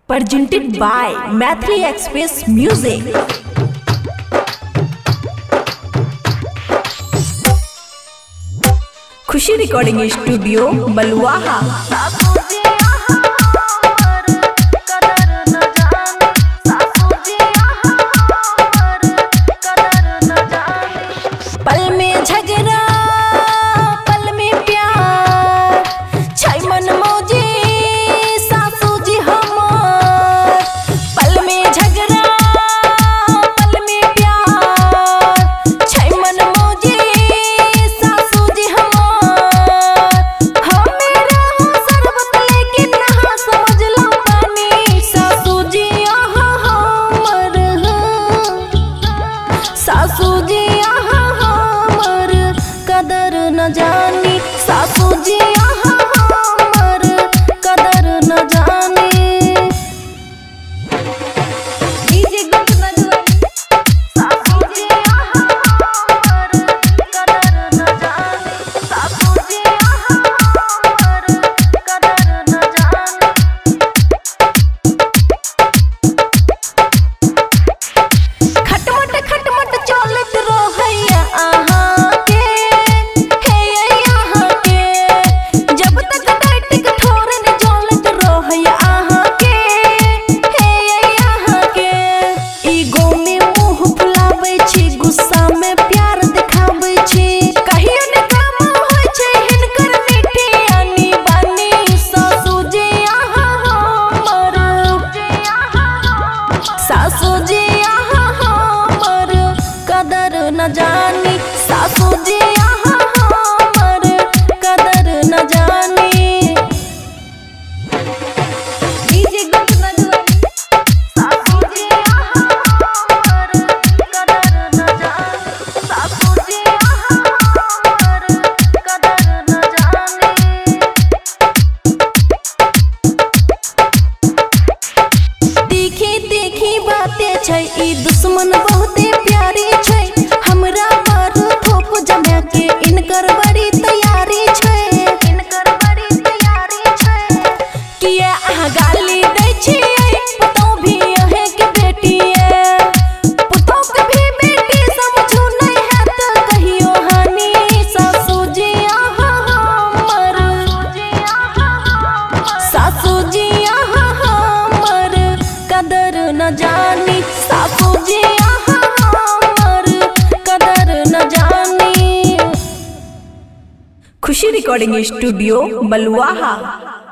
presented by Maithili Express Music. Khushi recording studio Baluaha. पल में झगड़ा पल में प्यार छै मन मौजी सासू जी हमार। पल में झगड़ा पल में प्यार छै मन मौजी सासू जी हमार। हमेरा शरबत लेके नहा समझ लो पानी सासू जी हमर। सासू जी कदर न जानी सासू जी हमर कदर न जानी। डीजे गुट बजवानी सासू जी हमर कदर न जानी। सासू जी हमर कदर न जानी। खटमट चलत रहैया सासू जी हमर कदर न जानी। सासू जी हमर कदर न जानी। डीजे गुट बजवानी सासू जी हमर कदर न जानी। सासू जी हमर कदर न जानी। देखी बातें छै ई दुश्मन बहुते प्यारी छै। हमरा पर थोप जमा के इनकर बड़ी तैयारी छै। इनकर बड़ी तैयारी छै। किया अहाँ गाली दै छियै पुतौ भी अहे के बेटिए। पुतौ के भी बेटी समझू नहीं है तो कहियो हानि सासू जी हमर। सासू जी हमर कदर न जानी। सासू जी हमर कदर न जानी। खुशी रिकॉर्डिंग स्टूडियो बलुआहा।